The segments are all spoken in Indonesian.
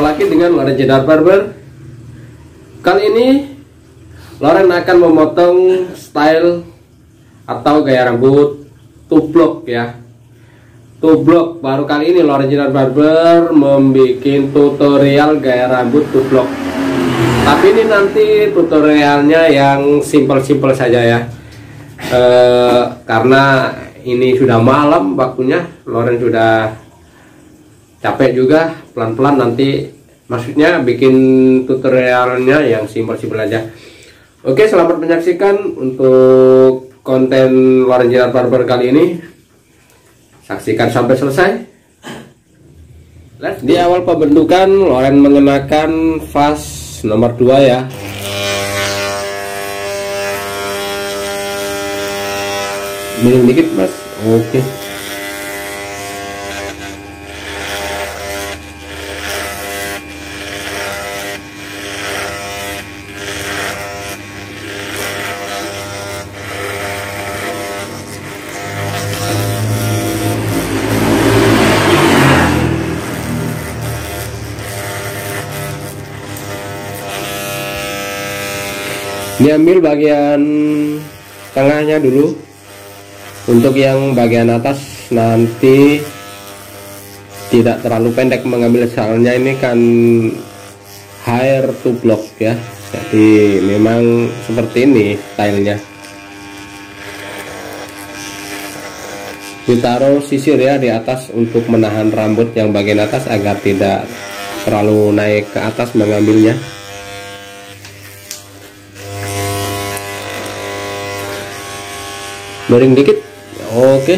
lagi dengan Loren Jedar Barber. Kali ini Loren akan memotong style atau gaya rambut tublok ya. Tublok, baru kali ini Loren Jedar Barber membuat tutorial gaya rambut tublok. Tapi ini nanti tutorialnya yang simple-simple saja ya. Karena ini sudah malam waktunya, Loren sudah capek juga, pelan-pelan nanti maksudnya bikin tutorialnya yang simpel-simpel aja. Oke, selamat menyaksikan untuk konten Loren Jedar Barber kali ini. Saksikan sampai selesai. Di awal pembentukan Loren mengenakan vas nomor 2 ya. Miring dikit mas. Oke. Diambil bagian tengahnya dulu. Untuk yang bagian atas nanti tidak terlalu pendek mengambil, soalnya ini kan hair tublok ya, jadi memang seperti ini stylenya. Ditaruh sisir ya di atas untuk menahan rambut yang bagian atas agar tidak terlalu naik ke atas mengambilnya. Miring dikit. Oke.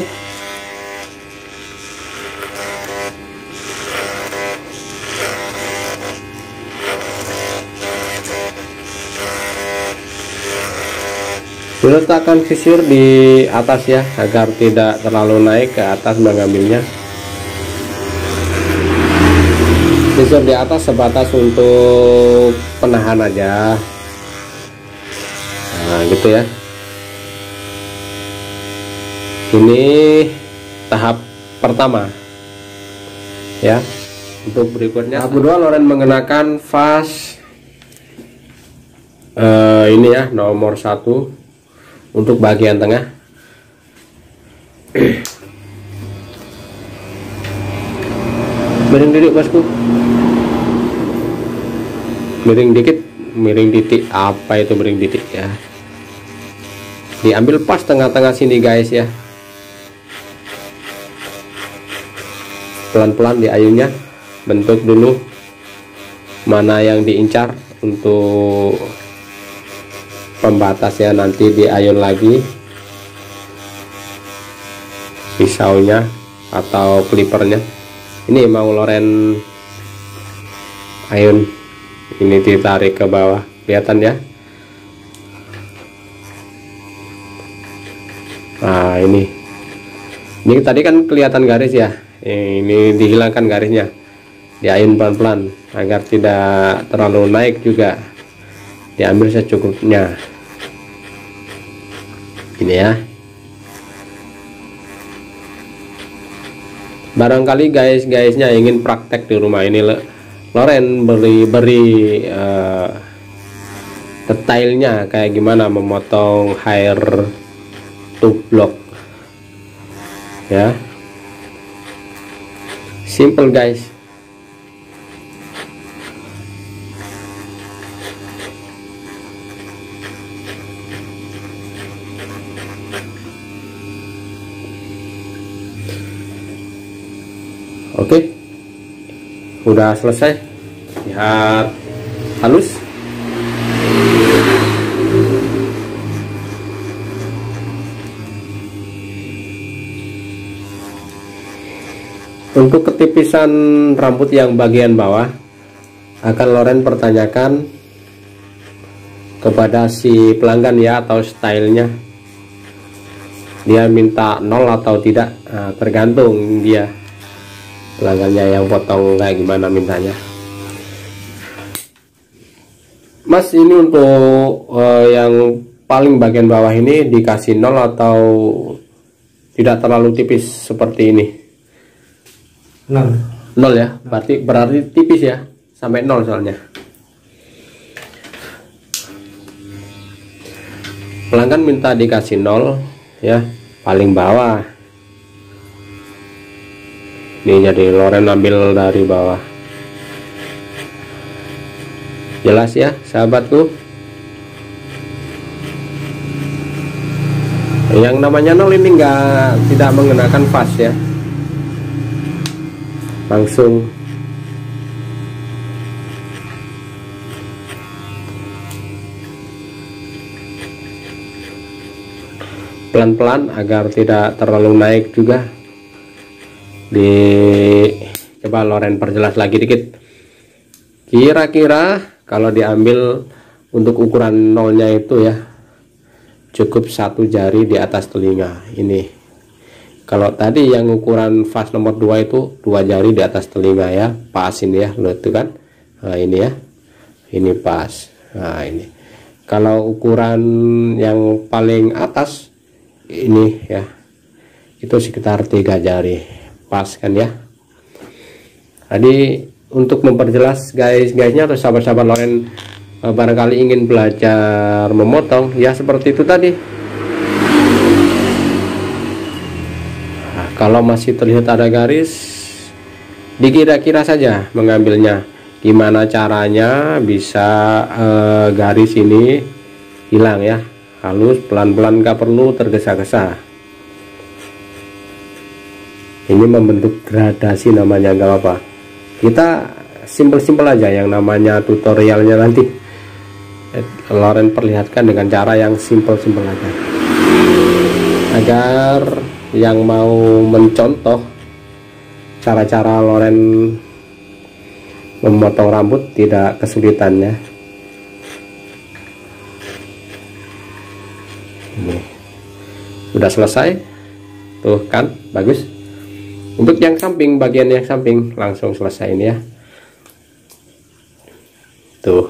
Letakkan sisir di atas ya, agar tidak terlalu naik ke atas mengambilnya. Sisir di atas sebatas untuk penahan aja. Nah, gitu ya. Ini tahap pertama ya. Untuk berikutnya tahap kedua, Loren mengenakan vas ini ya, nomor 1 untuk bagian tengah. Miring dikit bosku, miring dikit, miring titik. Apa itu miring titik ya? Diambil pas tengah-tengah sini guys ya. Pelan-pelan diayunnya, bentuk dulu mana yang diincar untuk pembatasnya, nanti diayun lagi pisaunya atau clippernya. Ini mau Loren ayun, ini ditarik ke bawah, kelihatan ya. Nah ini tadi kan kelihatan garis ya. Ini dihilangkan garisnya, diayun pelan-pelan agar tidak terlalu naik juga, diambil secukupnya ini ya. Barangkali guys-guysnya ingin praktek di rumah ini, Loren beri detailnya kayak gimana memotong hair tublok ya. Simple guys. Oke, udah selesai. Lihat halus. Untuk ketipisan rambut yang bagian bawah akan Loren pertanyakan kepada si pelanggan ya, atau stylenya dia minta 0 atau tidak. Nah, tergantung dia pelanggannya yang potong kayak gimana mintanya. Mas, ini untuk yang paling bagian bawah ini dikasih 0 atau tidak terlalu tipis seperti ini? 0 ya, berarti tipis ya, sampai 0 soalnya. Pelanggan minta dikasih 0 ya, paling bawah. Ini jadi loren ambil dari bawah. Jelas ya sahabatku. Yang namanya 0 ini tidak menggunakan fast ya, langsung pelan-pelan agar tidak terlalu naik juga. Coba loren perjelas lagi dikit. Kira-kira kalau diambil untuk ukuran 0-nya itu ya, cukup 1 jari di atas telinga ini. Kalau tadi yang ukuran fast nomor 2 itu 2 jari di atas telinga ya, pas ini ya, lo itu kan. Nah ini ya, ini pas. Nah ini. Kalau ukuran yang paling atas ini ya, itu sekitar 3 jari, pas kan ya. Jadi untuk memperjelas guysnya atau sahabat-sahabat loren barangkali ingin belajar memotong ya, seperti itu tadi. Nah, kalau masih terlihat ada garis, dikira-kira saja mengambilnya. Gimana caranya bisa garis ini hilang ya, halus, pelan-pelan, nggak perlu tergesa-gesa. Ini membentuk gradasi namanya, nggak apa-apa. Kita simpel-simpel aja, yang namanya tutorialnya nanti loren perlihatkan dengan cara yang simpel-simpel aja, agar yang mau mencontoh cara-cara loren memotong rambut tidak kesulitan ya. Ini sudah selesai tuh kan, bagus. Untuk yang samping, bagian yang samping langsung selesai ini ya, tuh.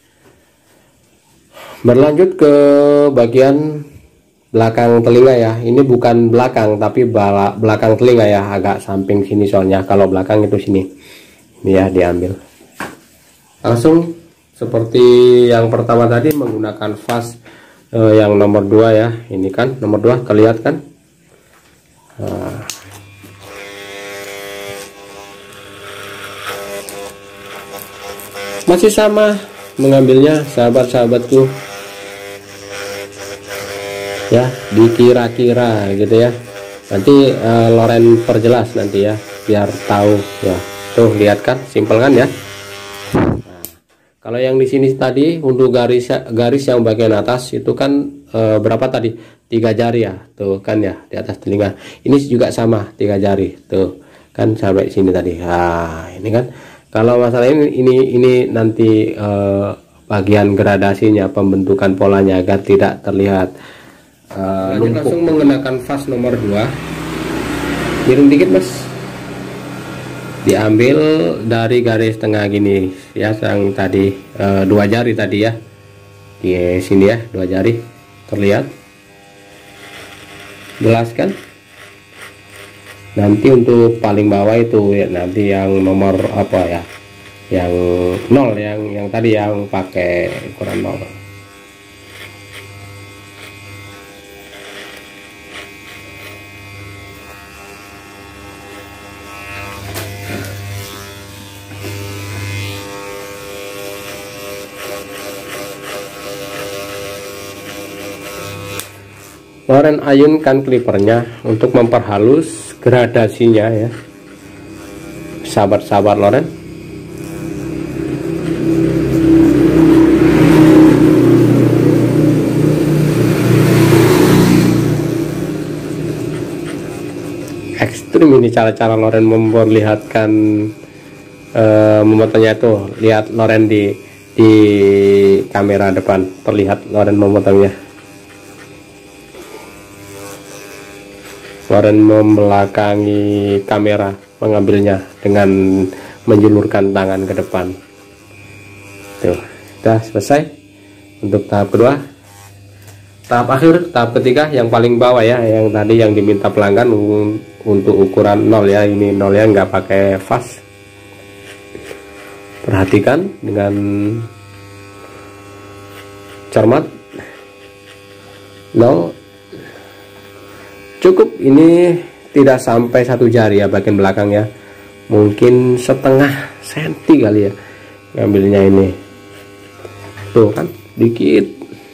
Berlanjut ke bagian belakang telinga ya. Ini bukan belakang tapi belakang telinga ya, agak samping sini soalnya. Kalau belakang itu sini. Ini ya, diambil langsung seperti yang pertama tadi menggunakan fast yang nomor 2 ya. Ini kan nomor 2, terlihat kan. Nah, masih sama mengambilnya sahabat-sahabatku ya, dikira-kira gitu ya. Nanti loren perjelas nanti ya, biar tahu ya. Tuh lihat kan, simpel kan ya. Nah, kalau yang di sini tadi untuk garis yang bagian atas itu kan berapa tadi, 3 jari ya, tuh kan ya, di atas telinga. Ini juga sama 3 jari tuh kan, sampai sini tadi. Nah ini kan, kalau masalah ini nanti bagian gradasinya, pembentukan polanya agar tidak terlihat langsung menggunakan fast nomor 2. Miring dikit mas, diambil dari garis tengah gini ya, yang tadi 2 jari tadi ya, di sini ya, 2 jari terlihat jelas kan. Nanti untuk paling bawah itu ya, nanti yang nomor apa ya, yang 0, yang tadi yang pakai ukuran 0. Loren ayunkan klipernya untuk memperhalus gradasinya ya, sahabat-sahabat loren. Ekstrim ini cara-cara loren memperlihatkan memotongnya tuh. Lihat loren di kamera depan, terlihat loren memotongnya. Loren membelakangi kamera, mengambilnya dengan menjulurkan tangan ke depan. Tuh, sudah selesai untuk tahap kedua. Tahap akhir, tahap ketiga yang paling bawah ya, yang tadi yang diminta pelanggan untuk ukuran 0 ya. Ini 0 ya, nggak pakai fast. Perhatikan dengan cermat. Nol. Cukup, ini tidak sampai 1 jari ya bagian belakangnya, mungkin setengah senti kali ya ngambilnya ini. Tuh kan, dikit.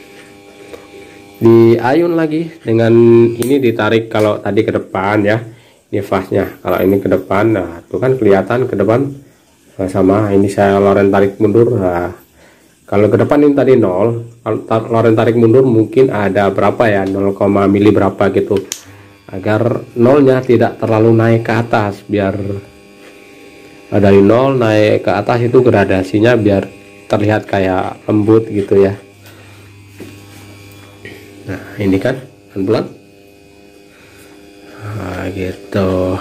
Diayun lagi dengan ini, ditarik kalau tadi ke depan ya. Ini fasnya, kalau ini ke depan, nah tuh kan kelihatan ke depan. Nah, sama ini saya loren tarik mundur. Nah, kalau ke depan ini tadi 0, kalau loren tarik mundur mungkin ada berapa ya, 0, mili berapa gitu, agar nolnya tidak terlalu naik ke atas, biar dari 0 naik ke atas itu gradasinya biar terlihat kayak lembut gitu ya. Nah ini kan pelan-pelan, nah, gitu.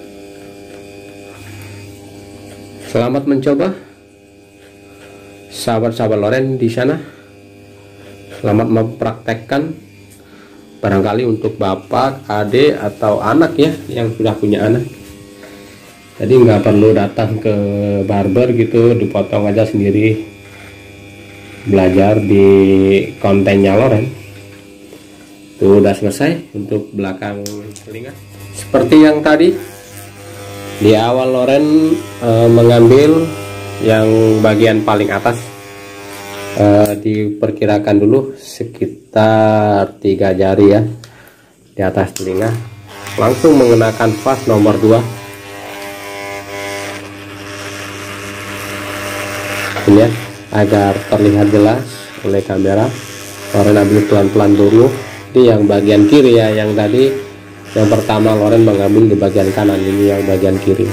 Selamat mencoba sahabat-sahabat loren di sana. Selamat mempraktekkan, barangkali untuk bapak, adik, atau anak ya yang sudah punya anak. Jadi nggak perlu datang ke barber gitu, dipotong aja sendiri. Belajar di kontennya loren. Tuh udah selesai untuk belakang telinga. Seperti yang tadi di awal loren mengambil yang bagian paling atas, diperkirakan dulu sekitar 3 jari ya di atas telinga, langsung mengenakan vas nomor 2 ini ya, agar terlihat jelas oleh kamera. Loren ambil pelan-pelan dulu. Ini yang bagian kiri ya, yang tadi yang pertama loren mengambil di bagian kanan, ini yang bagian kiri.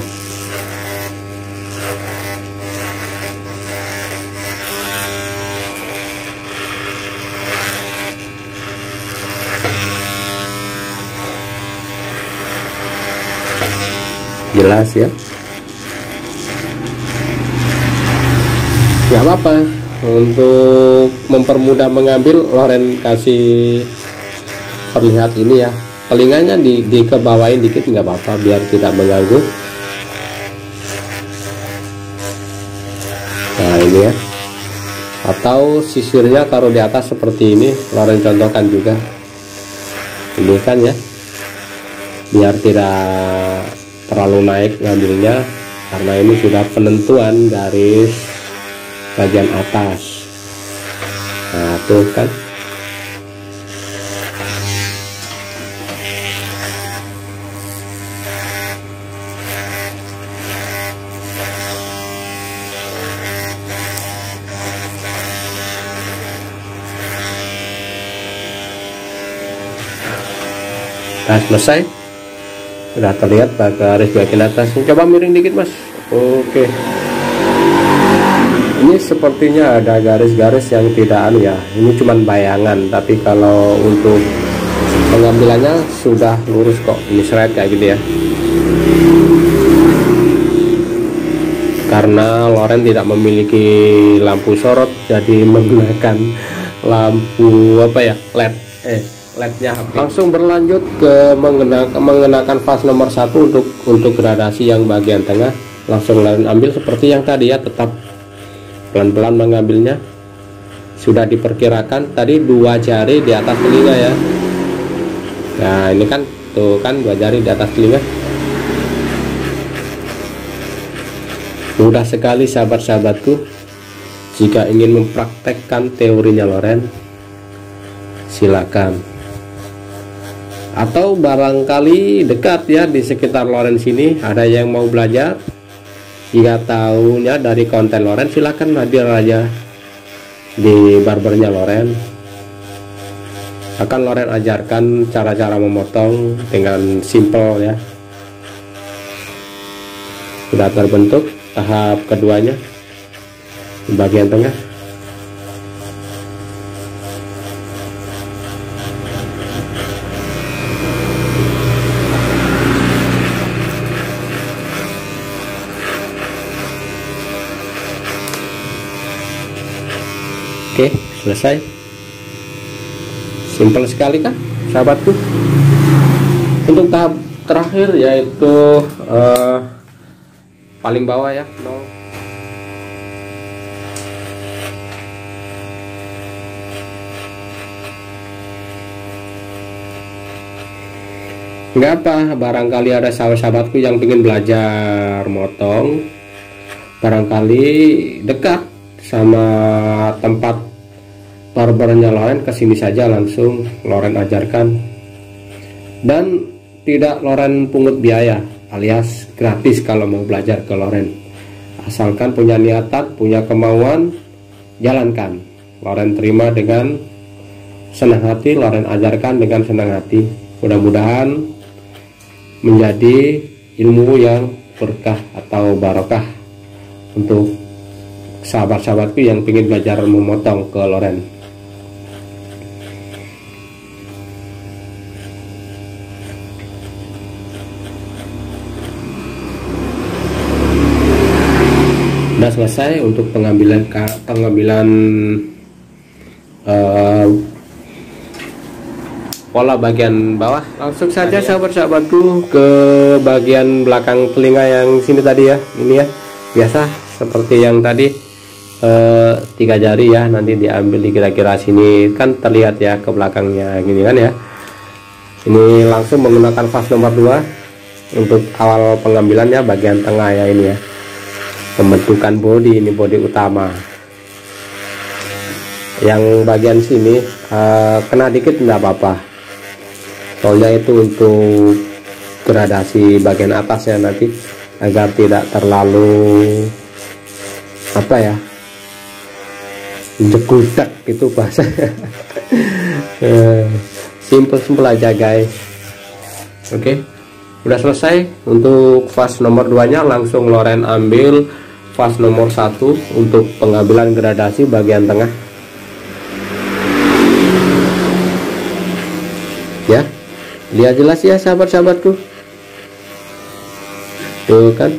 Jelas ya, nggak apa-apa, untuk mempermudah mengambil loren kasih terlihat ini ya, telinganya dikebawain dikit nggak apa-apa biar tidak mengganggu. Nah ini ya, atau sisirnya taruh di atas seperti ini, loren contohkan juga ini kan ya, biar tidak terlalu naik ngambilnya, karena ini sudah penentuan garis bagian atas. Nah tuh kan, nah selesai, sudah terlihat garis bagian atasnya. Coba miring dikit mas. Oke, ini sepertinya ada garis-garis yang tidak anu ya, ini cuman bayangan, tapi kalau untuk pengambilannya sudah lurus kok, ini seret kayak gini ya. Karena loren tidak memiliki lampu sorot, jadi menggunakan lampu apa ya, LED-nya HP. Langsung berlanjut ke mengenakan vas nomor 1 untuk gradasi yang bagian tengah. Langsung loren ambil seperti yang tadi ya, tetap pelan-pelan mengambilnya. Sudah diperkirakan tadi 2 jari di atas telinga ya. Nah ini kan tuh kan 2 jari di atas telinga. Mudah sekali sahabat-sahabatku, jika ingin mempraktekkan teorinya loren silakan. Atau barangkali dekat ya di sekitar loren sini ada yang mau belajar, jika tahunya dari konten loren silakan hadir aja di barbernya loren. Akan loren ajarkan cara-cara memotong dengan simple ya. Sudah terbentuk tahap keduanya di bagian tengah. Oke, selesai. Simpel sekali kan sahabatku. Untuk tahap terakhir yaitu paling bawah ya, 0. nggak apa, barangkali ada sahabat-sahabatku yang ingin belajar motong, barangkali dekat sama tempat barbernya Loren, kesini saja langsung Loren ajarkan, dan tidak Loren pungut biaya, alias gratis kalau mau belajar ke Loren. Asalkan punya niatan, punya kemauan, jalankan. Loren terima dengan senang hati, Loren ajarkan dengan senang hati. Mudah-mudahan menjadi ilmu yang berkah atau barokah untuk sahabat-sahabatku yang ingin belajar memotong ke Loren. Sudah selesai untuk pengambilan pola bagian bawah. Langsung saja sahabat-sahabatku ke bagian belakang telinga yang sini tadi ya. Ini ya, biasa seperti yang tadi 3 jari ya, nanti diambil di kira-kira sini, kan terlihat ya ke belakangnya gini kan ya. Ini langsung menggunakan vas nomor 2 untuk awal pengambilannya, bagian tengah ya ini ya. Pembentukan bodi, ini bodi utama. Yang bagian sini kena dikit enggak apa-apa, soalnya itu untuk gradasi bagian atas ya nanti, agar tidak terlalu apa ya, jekudak gitu bahasa. Simple aja guys. Oke, udah selesai untuk vas nomor 2 nya. Langsung Loren ambil vas nomor 1 untuk pengambilan gradasi bagian tengah ya. Lihat jelas ya sahabat-sahabatku, tuh kan,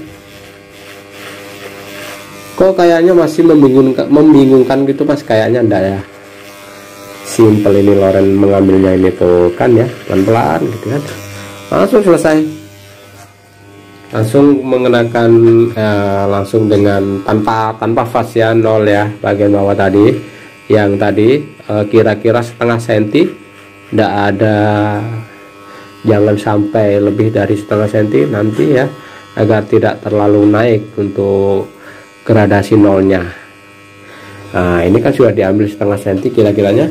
kok kayaknya masih membingungkan gitu mas, kayaknya enggak ya. Simple ini Loren mengambilnya ini tuh kan ya, pelan-pelan gitu kan, langsung selesai. Langsung mengenakan langsung dengan tanpa vas ya, 0 ya bagian bawah tadi. Yang tadi kira-kira setengah senti, enggak ada, jangan sampai lebih dari setengah senti nanti ya, agar tidak terlalu naik untuk gradasi 0-nya. Nah ini kan sudah diambil setengah senti kira-kiranya.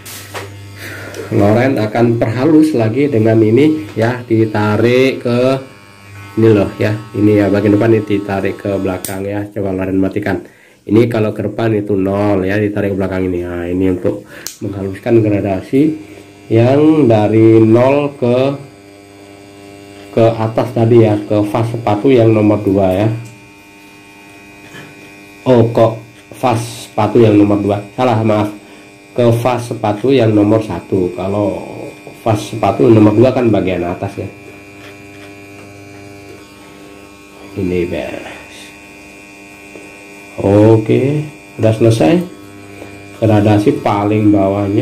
Loren akan perhalus lagi dengan ini ya, ditarik ke ini loh ya, ini ya bagian depan ini ditarik ke belakang ya. Coba Loren matikan. Ini kalau ke depan itu 0 ya, ditarik ke belakang ini. Nah ini untuk menghaluskan gradasi yang dari 0 ke atas tadi ya, ke vas sepatu yang nomor 2 ya. Oh kok vas sepatu yang nomor 2, salah, maaf, ke vas sepatu yang nomor 1. Kalau vas sepatu nomor 2 kan bagian atas ya. Ini beres. Oke, udah selesai gradasi paling bawahnya.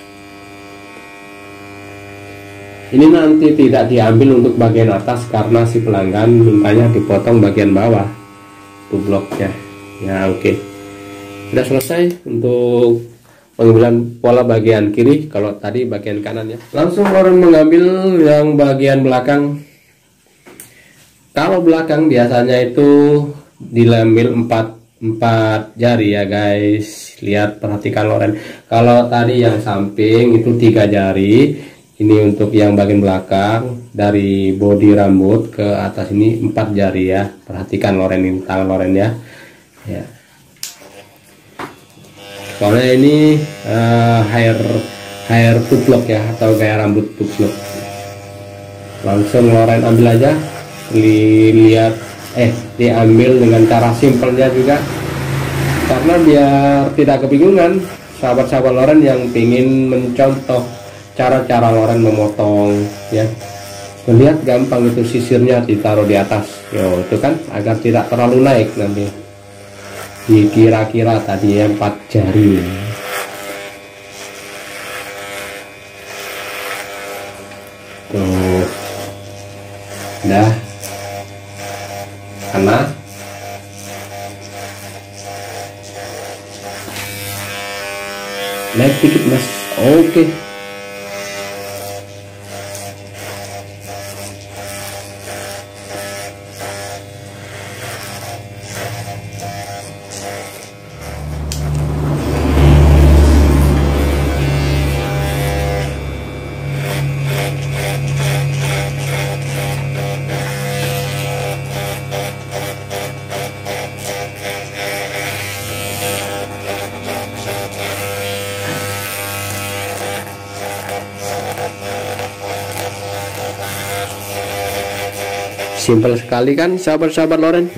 Ini nanti tidak diambil untuk bagian atas karena si pelanggan mintanya dipotong bagian bawah tuh bloknya ya. Oke, udah selesai untuk pengambilan pola bagian kiri. Kalau tadi bagian kanan ya. Langsung Loren mengambil yang bagian belakang. Kalau belakang biasanya itu diambil 4 jari ya guys. Lihat, perhatikan Loren. Kalau tadi yang samping itu 3 jari. Ini untuk yang bagian belakang, dari bodi rambut ke atas ini 4 jari ya. Perhatikan Loren, ini tangan Loren ya. Ya. Soalnya ini hair tublok ya, atau gaya rambut tublok. Langsung Loren ambil aja. Lihat, diambil dengan cara simpelnya juga, karena biar tidak kebingungan sahabat-sahabat Loren yang ingin mencontoh cara-cara Loren memotong ya. Melihat gampang itu, sisirnya ditaruh di atas yo, itu kan agar tidak terlalu naik nanti. Kira-kira tadi ya 4 jari. Tuh udah, karena naik dikit mas. Oke. Simpel sekali kan sahabat-sahabat Loren,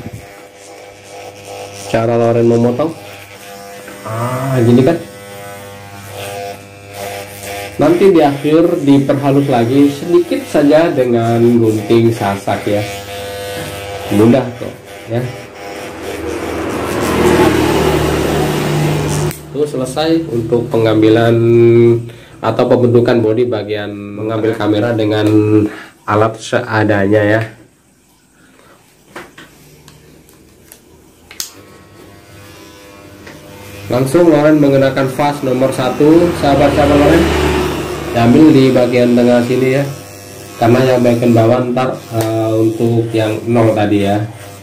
cara Loren memotong. Gini kan. Nanti di akhir diperhalus lagi sedikit saja dengan gunting sasak ya. Mudah kok ya. Itu selesai untuk pengambilan atau pembentukan bodi bagian mengambil kamera dengan alat seadanya ya. Langsung Loren menggunakan vas nomor 1 sahabat-sahabat Loren, ambil di bagian tengah sini ya, karena yang bagian bawah ntar untuk yang 0 tadi ya,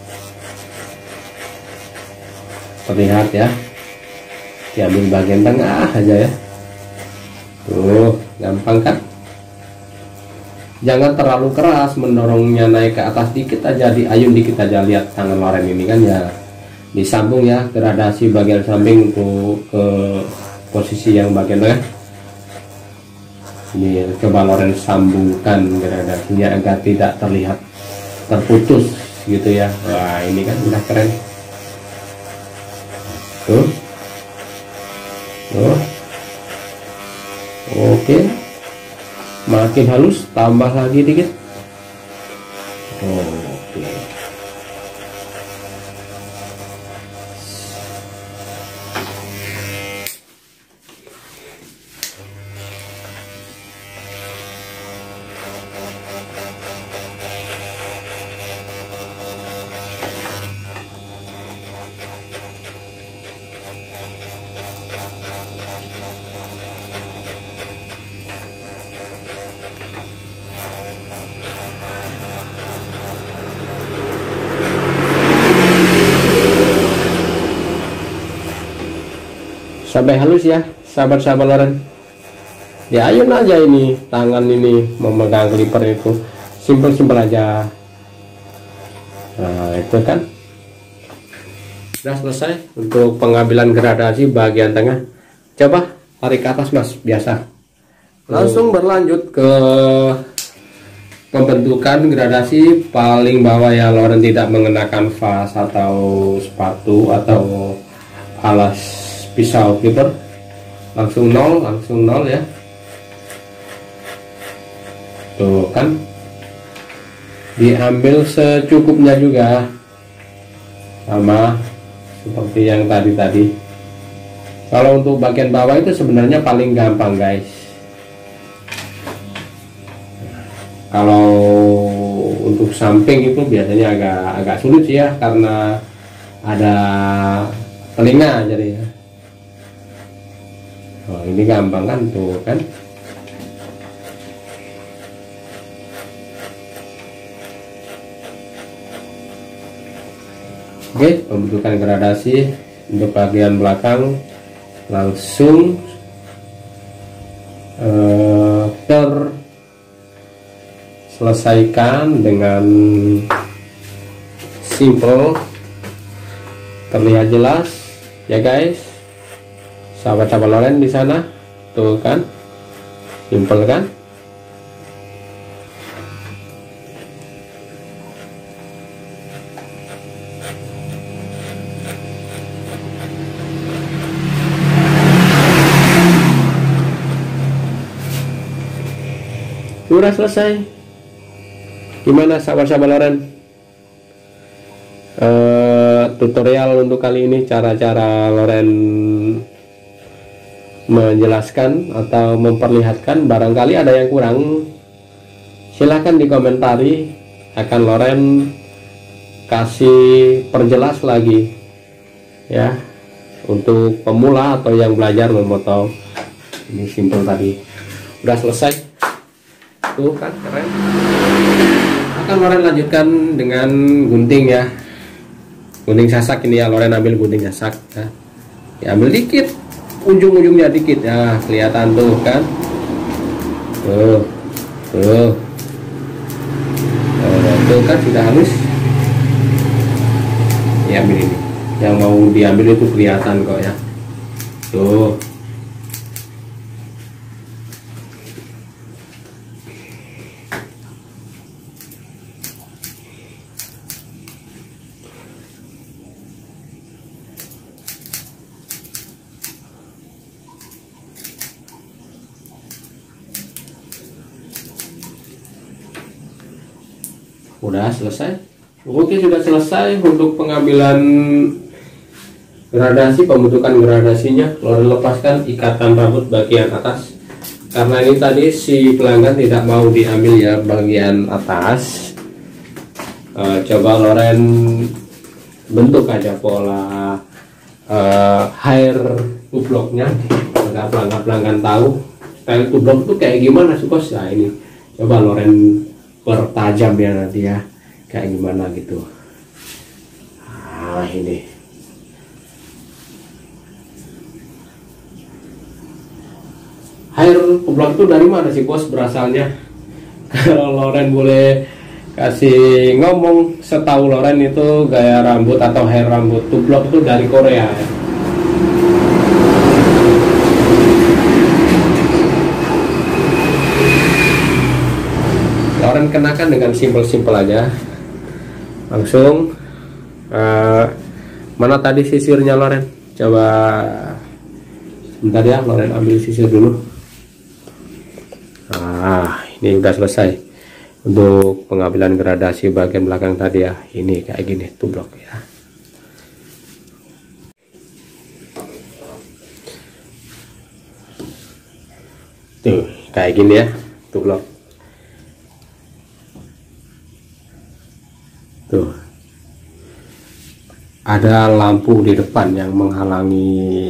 terlihat ya, diambil bagian tengah aja ya. Tuh gampang kan, jangan terlalu keras mendorongnya naik ke atas, dikit aja, diayun dikit aja. Lihat tangan Loren ini kan ya, disambung ya, gradasi bagian samping untuk ke posisi yang bagian tengah. Ini coba Loren sambungkan gradasinya agar tidak terlihat terputus gitu ya. Wah ini kan udah keren tuh. Oke, makin halus, tambah lagi dikit. Oke. Sampai halus ya sahabat-sahabat Loren. Ya ayun aja ini, tangan ini memegang clipper itu simpel-simpel aja. Nah itu kan sudah selesai untuk pengambilan gradasi bagian tengah. Coba tarik ke atas mas, biasa. Langsung berlanjut ke pembentukan gradasi paling bawah ya. Loren tidak mengenakan vas atau sepatu atau alas pisau clipper, langsung nol ya. Tuh kan, diambil secukupnya juga, sama seperti yang tadi. Kalau untuk bagian bawah itu sebenarnya paling gampang guys. Kalau untuk samping itu biasanya agak sulit sih ya, karena ada telinga jadi ya. Oh, ini gampang kan tuh kan. Oke, pembentukan gradasi untuk bagian belakang langsung terselesaikan dengan simple, terlihat jelas ya guys. Sahabat-sahabat Loren di sana, tuh kan, simple kan. Sudah selesai. Gimana sahabat-sahabat Loren? Tutorial untuk kali ini, cara-cara Loren menjelaskan atau memperlihatkan. Barangkali ada yang kurang, silahkan dikomentari, akan Loren kasih perjelas lagi ya, untuk pemula atau yang belajar memotong. Ini simple tadi udah selesai tuh kan, keren. Akan Loren lanjutkan dengan gunting ya, gunting sasak ini ya. Loren ambil gunting sasak ya, diambil dikit, ujung-ujungnya dikit ya, kelihatan tuh kan. Tuh kan sudah halus. Diambil ini, yang mau diambil itu kelihatan kok ya. Tuh Udah selesai. Oke, sudah selesai untuk pengambilan gradasi, pembentukan gradasinya. Loren lepaskan ikatan rambut bagian atas karena ini tadi si pelanggan tidak mau diambil ya bagian atas. Coba Loren bentuk aja pola hair tubloknya agar pelanggan tahu style tublok itu kayak gimana Sukos. Nah ini coba Loren pertajam ya nanti ya kayak gimana gitu. Nah ini hair tublok itu dari mana sih bos berasalnya? Kalau Loren boleh kasih ngomong, setahu Loren itu gaya rambut atau hair rambut tublok itu dari Korea ya. Loren kenakan dengan simpel-simpel aja langsung. Mana tadi sisirnya Loren? Coba sebentar ya, Loren ambil sisir dulu. Ini udah selesai untuk pengambilan gradasi bagian belakang tadi ya. Ini kayak gini tublok ya. Tuh kayak gini ya tublok. Tuh ada lampu di depan yang menghalangi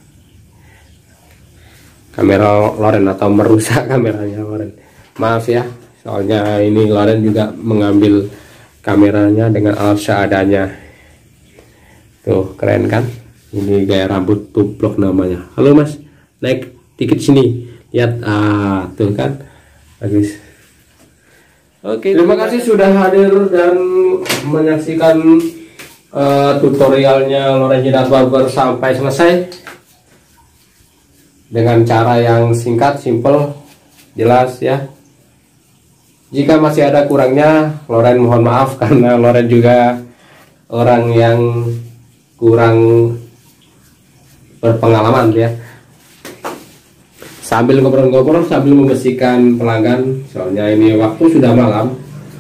kamera Loren atau merusak kameranya Loren. Maaf ya, soalnya ini Loren juga mengambil kameranya dengan alat seadanya. Tuh keren kan? Ini gaya rambut tublok namanya. Halo mas, naik dikit sini, lihat. Tuh kan bagus. Oke, terima kasih sudah hadir dan menyaksikan tutorialnya Loren Jidat Barber sampai selesai dengan cara yang singkat, simple, jelas ya. Jika masih ada kurangnya, Loren mohon maaf karena Loren juga orang yang kurang berpengalaman ya. Sambil ngobrol-ngobrol, sambil membersihkan pelanggan, soalnya ini waktu sudah malam.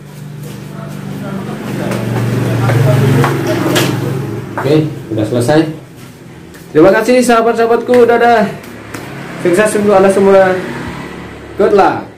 Oke, sudah selesai. Terima kasih sahabat-sahabatku, dadah. Sukses untuk Anda semua. Good luck.